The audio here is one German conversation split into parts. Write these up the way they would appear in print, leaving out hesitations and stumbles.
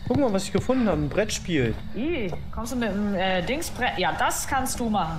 Guck mal, was ich gefunden habe. Ein Brettspiel. Kommst du mit dem Dingsbrett? Ja, das kannst du machen.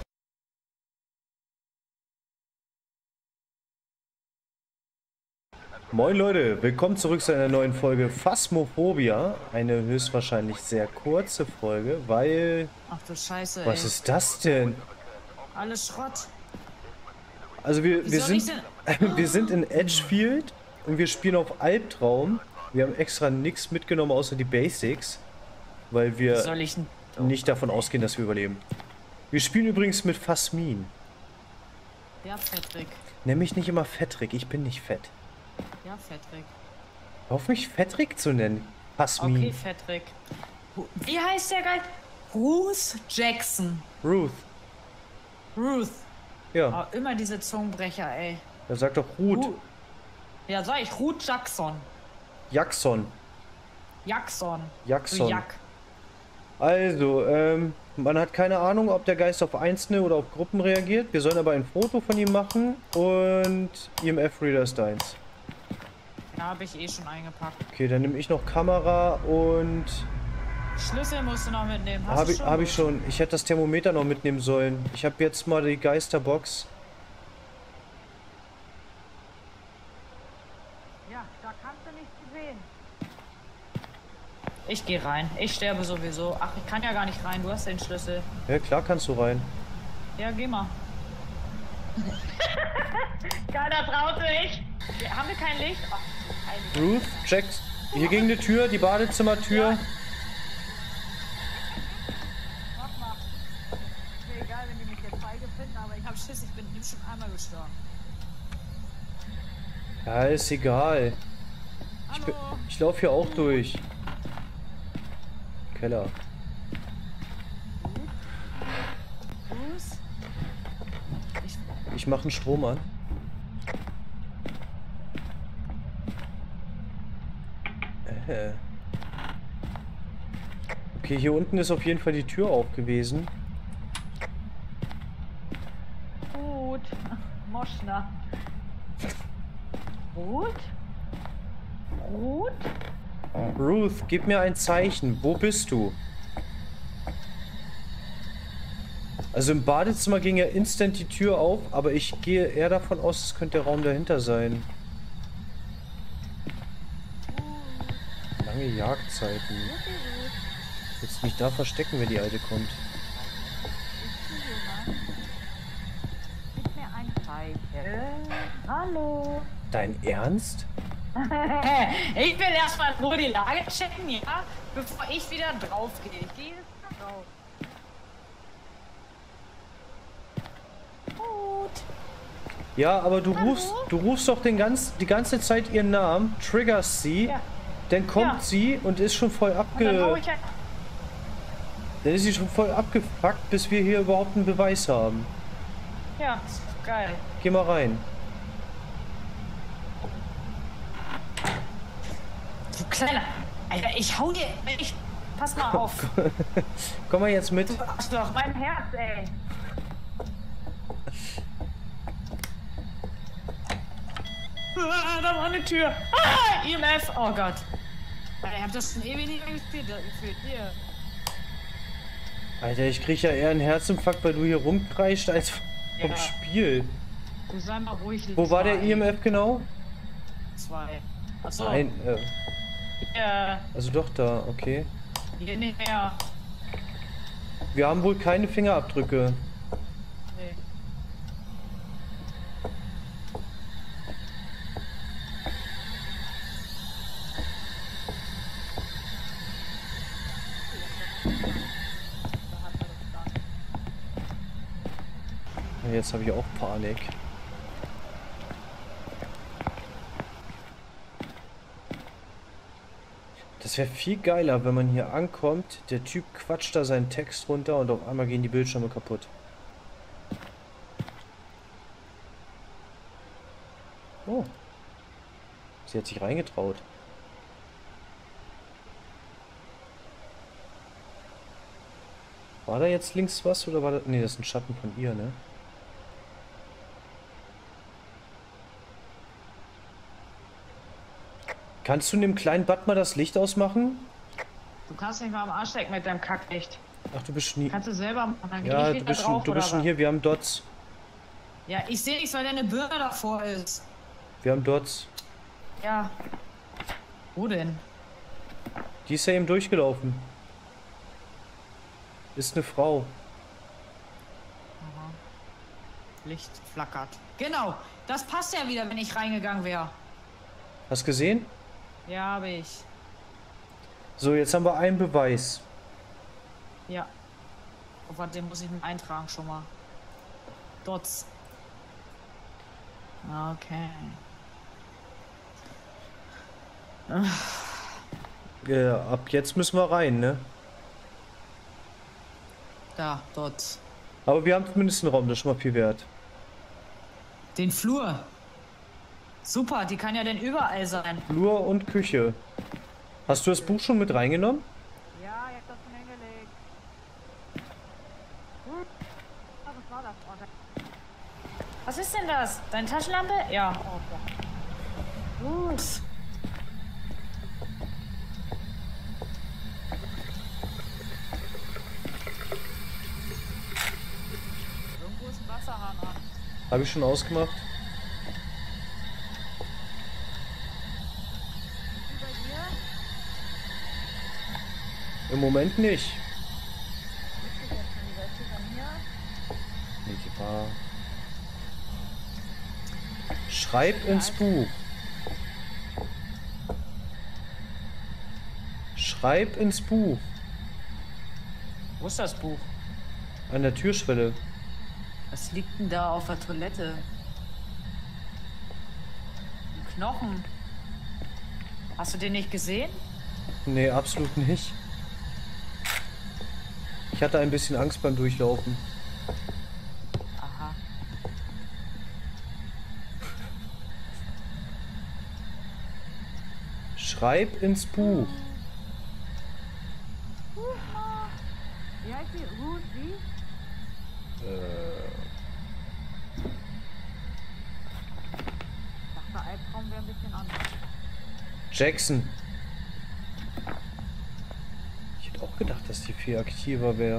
Moin Leute, willkommen zurück zu einer neuen Folge Phasmophobia. Eine höchstwahrscheinlich sehr kurze Folge, weil... Ach du Scheiße, Was ey. ist das denn? Alles Schrott. Also wir soll ich sind, wir sind in Edgefield und wir spielen auf Albtraum. Wir haben extra nichts mitgenommen außer die Basics, weil wir Soll ich denn? nicht davon ausgehen, dass wir überleben. Wir spielen übrigens mit Phasmin. Ja, Fettrig. Nenn mich nicht immer Fettrig, ich bin nicht fett. Ja, Fettrig. Hör auf mich Fettrig zu nennen. Phasmin. Okay, Fettrig. Wie heißt der Geil? Ruth Jackson. Ruth. Ruth. Ja, Oh, immer diese Zungenbrecher, ey. er sagt doch Ruth. Ja, sag ich. Ruth Jackson. Jackson. Jackson. Jackson. Du Jack. Also, man hat keine Ahnung, ob der Geist auf Einzelne oder auf Gruppen reagiert. Wir sollen aber ein Foto von ihm machen und EMF-Reader ist deins. Ja, habe ich eh schon eingepackt. Okay, dann nehme ich noch Kamera und... Schlüssel musst du noch mitnehmen. Hast Hab du ich, schon? hab ich schon. Ich hätte das Thermometer noch mitnehmen sollen. Ich habe jetzt mal die Geisterbox. Ja, da kannst du nichts sehen. Ich gehe rein. Ich sterbe sowieso. Ach, ich kann ja gar nicht rein. Du hast den Schlüssel. Ja, klar kannst du rein. Ja, geh mal. Keiner traut sich. Haben wir kein Licht? Ach, Ruth, checkt. Hier gegen die Tür, die Badezimmertür. Ja. Mach mal. Ist mir egal, wenn die mich jetzt feige finden, aber ich hab Schiss. Ich bin schon einmal gestorben. Ja, ist egal. Hallo. Ich laufe hier auch durch. Keller. Bruce? Ich mache einen Strom an. Okay, hier unten ist auf jeden Fall die Tür auf gewesen. Gut. Moschner. Gut? Gut? Ruth, gib mir ein Zeichen. Wo bist du? Also im Badezimmer ging ja instant die Tür auf, aber ich gehe eher davon aus, es könnte der Raum dahinter sein. Lange Jagdzeiten. Jetzt mich da verstecken, wenn die Alte kommt. Gib mir ein Zeichen. Hallo. Dein Ernst? Ich will erstmal nur die Lage checken, ja? Bevor ich wieder drauf gehe. Ich gehe jetzt mal drauf. Gut. Ja, aber du Hallo? rufst doch die ganze Zeit ihren Namen, triggerst sie, Ja. dann kommt Ja. sie und ist schon voll Und dann hau ich Dann ist sie schon voll abgefuckt, bis wir hier überhaupt einen Beweis haben. Ja, ist geil. Geh mal rein. Du Kleiner. Alter, ich hau dir. Pass mal auf. Komm mal jetzt mit. Du Arschloch, mein Herz, ey. Ah, da war eine Tür. Ah, IMF. Oh Gott. Alter, ich hab das schon ewig nicht mehr gespielt. Gefühlt hier. Alter, ich krieg ja eher einen Herzinfarkt, weil du hier rumkreischt, als vom Ja. Spiel. Du sei mal ruhig. Wo war der IMF genau? 2. Achso. Nein, Hier, also doch da, okay. hier nicht mehr. Wir haben wohl keine Fingerabdrücke. Nee. Jetzt habe ich auch Panik. Das wäre viel geiler, wenn man hier ankommt, der Typ quatscht da seinen Text runter und auf einmal gehen die Bildschirme kaputt. Oh. Sie hat sich reingetraut. War da jetzt links was oder war das... Ne, das ist ein Schatten von ihr, ne? Kannst du in dem kleinen Bad mal das Licht ausmachen? Du kannst nicht mal am Arsch lecken mit deinem Kacklicht. Ach, du bist nie. Kannst du selber machen, dann Ja, geh ich wieder drauf, du bist schon oder hier, wir haben Dots. was? Ja, ich sehe nichts, weil deine Birne davor ist. Wir haben Dots. Ja. Wo denn? Die ist ja eben durchgelaufen. Ist eine Frau. Aha. Licht flackert. Genau, das passt ja wieder, wenn ich reingegangen wäre. Hast gesehen? Ja, habe ich. So, jetzt haben wir einen Beweis. Ja. Oh, warte, den muss ich mit eintragen schon mal. Dots. Okay. Ja, ab jetzt müssen wir rein, ne? Da, Dots. Aber wir haben zumindest einen Raum, das ist schon mal viel wert. Den Flur. Super, die kann ja denn überall sein. Flur und Küche. Hast du das Buch schon mit reingenommen? Ja, ich hab das schon hingelegt. Was war das? Oh, Was ist denn das? Deine Taschenlampe? Ja. Gut. Irgendwo ist ein Wasserhahn an. Habe ich schon ausgemacht. wie bei dir? Im Moment nicht. Ist die jetzt schon die Wäsche von mir? Nee, die war... Schreib ins Buch. Schreib ins Buch. Wo ist das Buch? An der Türschwelle. Was liegt denn da auf der Toilette? Ein Knochen. Hast du den nicht gesehen? Nee, absolut nicht. Ich hatte ein bisschen Angst beim Durchlaufen. Aha. Schreib ins Buch. Wie heißt die? Ruth, wie? Ich dachte, Albtraum wäre ein bisschen anders. Jackson. Ich hätte auch gedacht, dass die viel aktiver wäre.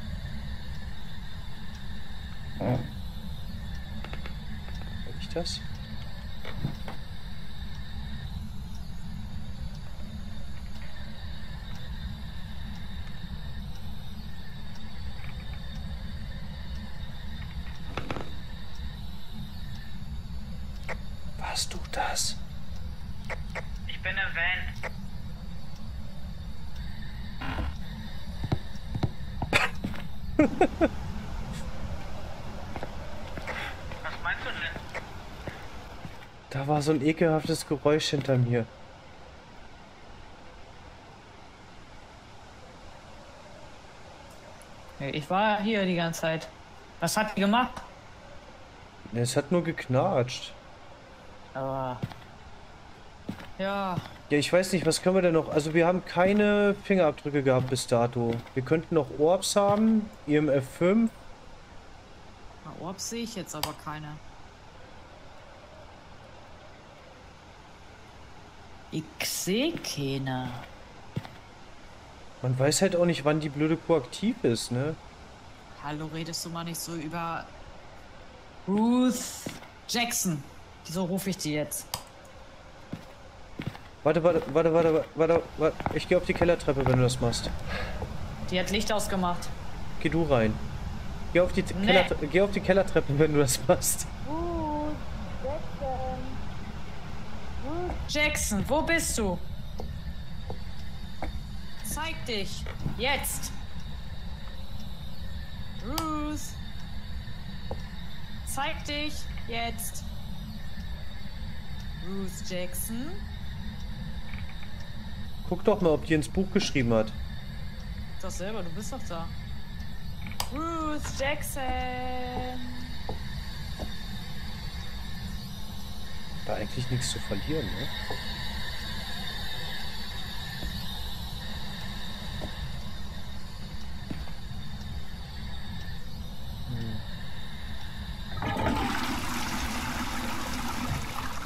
War ich das? Warst du das? Ich bin im Van. Was meinst du denn? Da war so ein ekelhaftes Geräusch hinter mir. Ich war hier die ganze Zeit. Was hat die gemacht? Es hat nur geknatscht. Aber... Ja, Ja, ich weiß nicht, was können wir denn noch? Also wir haben keine Fingerabdrücke gehabt bis dato. Wir könnten noch Orbs haben, IMF 5. na, Orbs sehe ich jetzt aber keine. Ich sehe keine. Man weiß halt auch nicht, wann die blöde Kuh aktiv ist, ne? Hallo, redest du mal nicht so über Ruth Jackson. So rufe ich die jetzt. Warte. Ich gehe auf die Kellertreppe, wenn du das machst. Die hat Licht ausgemacht. Geh du rein. Geh auf die, Nee. Geh auf die Kellertreppe, wenn du das machst. Ruth, Jackson. Ruth, Jackson, wo bist du? Zeig dich. Jetzt. Ruth. Zeig dich. Jetzt. Ruth Jackson. Guck doch mal, ob die ins Buch geschrieben hat. Doch selber, du bist doch da. Ruth Jackson. Da eigentlich nichts zu verlieren, ne?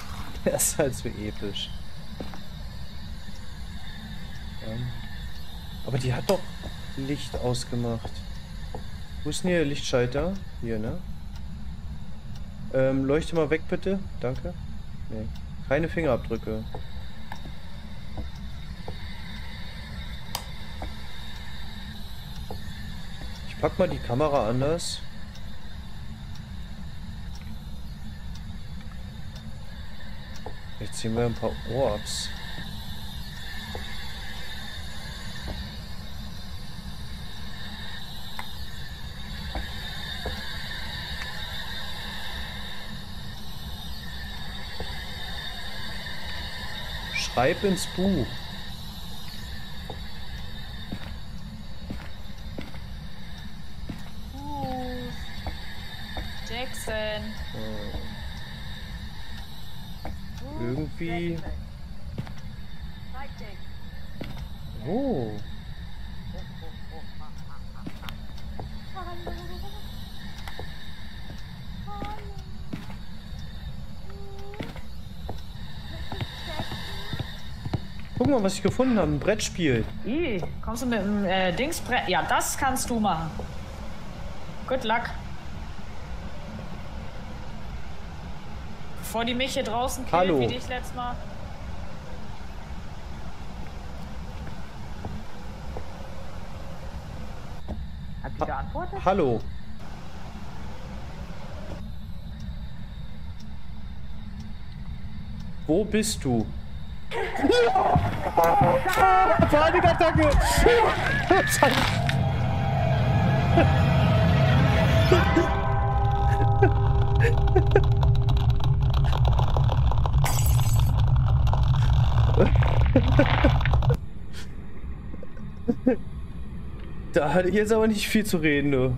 Das ist halt so episch. Aber die hat doch Licht ausgemacht. Wo ist denn hier der Lichtschalter? Hier, ne? Leuchte mal weg, bitte. Danke. Nee. Keine Fingerabdrücke. Ich pack mal die Kamera anders. Jetzt sehen wir ein paar Orbs. Schreib ins Buch. Jackson. Irgendwie. Oh. Guck mal, was ich gefunden habe. Ein Brettspiel. Kommst du mit dem Dingsbrett? Ja, das kannst du machen. Good luck. Bevor die mich hier draußen killt, Hallo. wie dich letztes Mal. Hat sie geantwortet? Hallo. Wo bist du? Panikattacke! Da hatte ich jetzt aber nicht viel zu reden, du.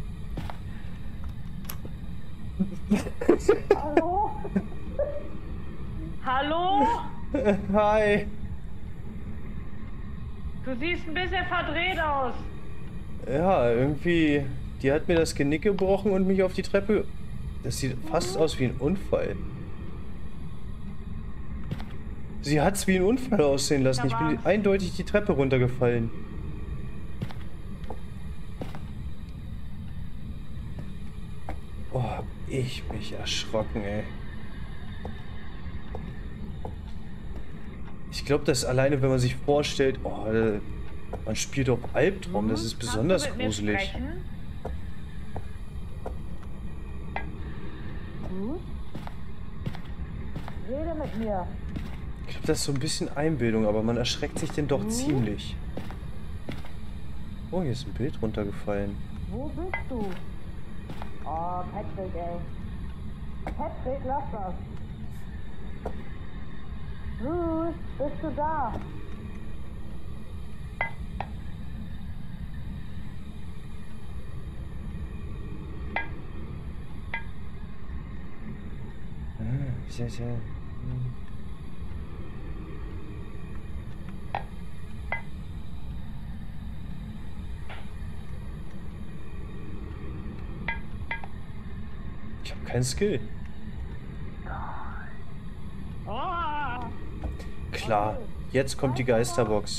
Hallo? Hallo? Hi. Du siehst ein bisschen verdreht aus. Ja, irgendwie. Die hat mir das Genick gebrochen und mich auf die Treppe. Das sieht fast aus wie ein Unfall. Sie hat's wie ein Unfall aussehen lassen. Ich bin eindeutig die Treppe runtergefallen. Oh, hab ich mich erschrocken, ey. Ich glaube, das alleine, wenn man sich vorstellt, oh, man spielt auf Albtraum, das ist besonders Kannst du mit mir gruselig. sprechen? Gut. Rede mit mir. Ich glaube, das ist so ein bisschen Einbildung, aber man erschreckt sich denn doch ziemlich. Oh, hier ist ein Bild runtergefallen. Wo bist du? Oh, Patrick, ey. Patrick, lass das. Bruce, bist du da? Sehr. Ich habe keinen Skill. Klar, jetzt kommt die Geisterbox.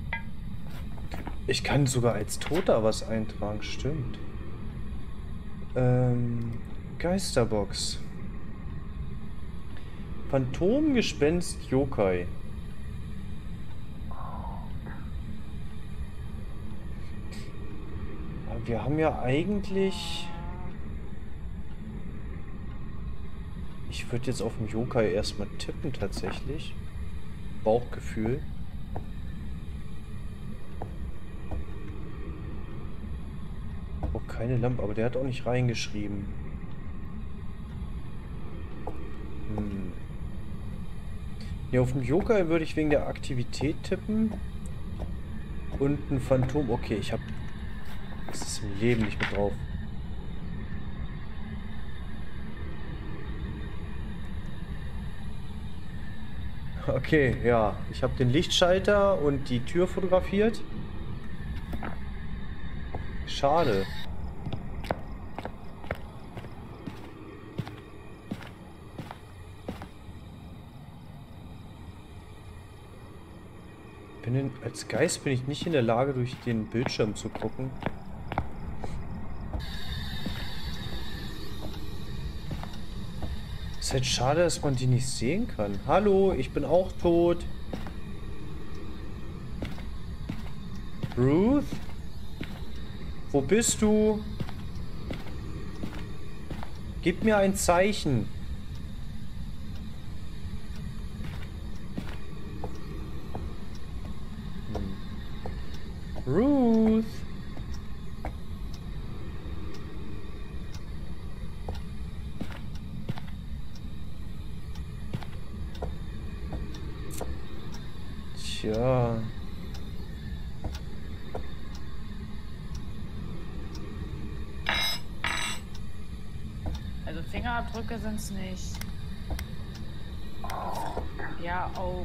Ich kann sogar als Toter was eintragen, stimmt. Geisterbox. Phantomgespenst Yokai. Aber wir haben ja eigentlich... Ich würde jetzt auf dem Yokai erstmal tippen, tatsächlich. Bauchgefühl. Oh, keine Lampe, aber der hat auch nicht reingeschrieben. Ja, auf dem Yokai würde ich wegen der Aktivität tippen. Und ein Phantom. Okay, ich habe... Das ist im Leben nicht mit drauf. Okay, ja. Ich habe den Lichtschalter und die Tür fotografiert. Schade. Als Geist bin ich nicht in der Lage, durch den Bildschirm zu gucken. Ist halt schade, dass man die nicht sehen kann. Hallo, ich bin auch tot. Ruth? Wo bist du? Gib mir ein Zeichen. Ruth? Tja. Also Fingerabdrücke sind's nicht. Ja, Oak.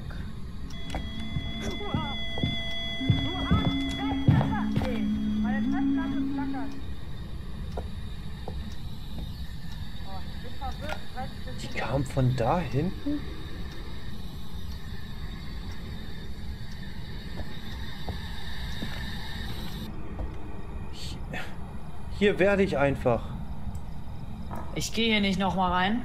Meine Festplatte flackert. Oh, ich bin verwirrt. Ich weiß nicht, Die kam von da hinten? Hier werde ich einfach. Ich gehe hier nicht nochmal rein.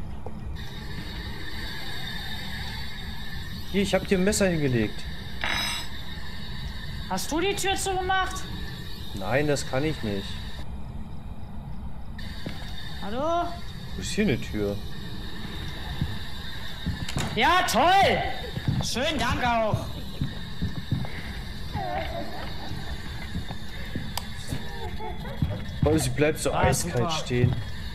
Hier, ich habe dir ein Messer hingelegt. Hast du die Tür zugemacht? Nein, das kann ich nicht. Hallo? Wo ist hier eine Tür? Ja, toll! Schönen Dank auch. Oh, sie bleibt so eiskalt super. stehen.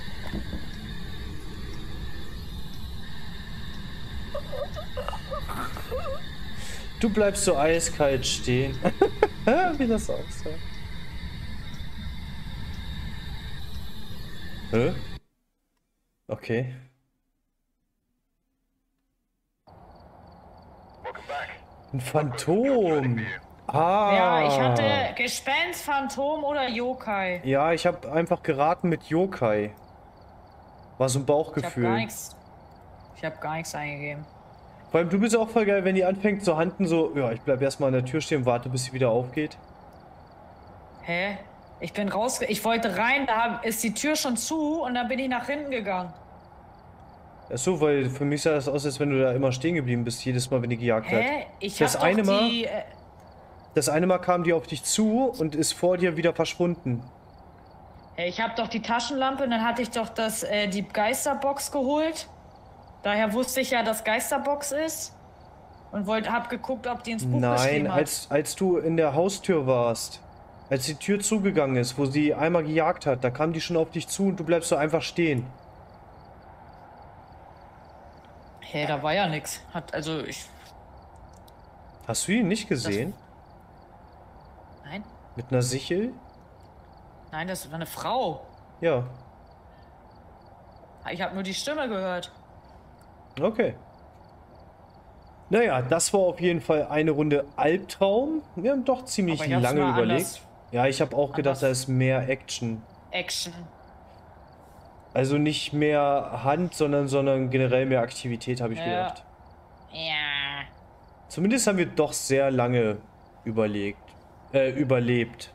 Du bleibst so eiskalt stehen. Wie das aussah. Hä? Okay. Ein Phantom. Ah. Ja, ich hatte Gespenst, Phantom oder Yokai. Ja, ich habe einfach geraten mit Yokai. War so ein Bauchgefühl. Ich habe gar nichts eingegeben. Vor allem, du bist auch voll geil, wenn die anfängt zu handeln, so, ja, ich bleib erstmal an der Tür stehen, warte, bis sie wieder aufgeht. Hä? Ich bin raus. Ich wollte rein, da ist die Tür schon zu und dann bin ich nach hinten gegangen. Ach so, weil für mich sah das aus, als wenn du da immer stehen geblieben bist, jedes Mal, wenn die gejagt hat. Hä? Ich Das hab eine doch Mal- die. Das eine Mal kam die auf dich zu und ist vor dir wieder verschwunden. Ich habe doch die Taschenlampe und dann hatte ich doch die Geisterbox geholt. Daher wusste ich ja, dass Geisterbox ist. Und hab geguckt, ob die ins Buch Nein, geschrieben hat. als du in der Haustür warst, als die Tür zugegangen ist, wo sie einmal gejagt hat, da kam die schon auf dich zu und du bleibst so einfach stehen. Hä, da war ja nix. Hast du ihn nicht gesehen? Nein? Mit einer Sichel? Nein, das war eine Frau. Ja. Ich habe nur die Stimme gehört. Okay. Naja, das war auf jeden Fall eine Runde Albtraum. Wir haben doch ziemlich Aber ich hab's lange mal überlegt. Ja, ich habe auch gedacht, da ist mehr Action. Action. Also nicht mehr Hand, sondern generell mehr Aktivität, habe ich gedacht. Ja. Zumindest haben wir doch sehr lange überlebt. Überlebt.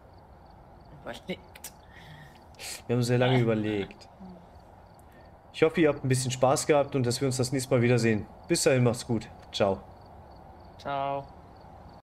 Wir haben sehr lange überlegt. Ich hoffe, ihr habt ein bisschen Spaß gehabt und dass wir uns das nächste Mal wiedersehen. Bis dahin, macht's gut. Ciao. Ciao.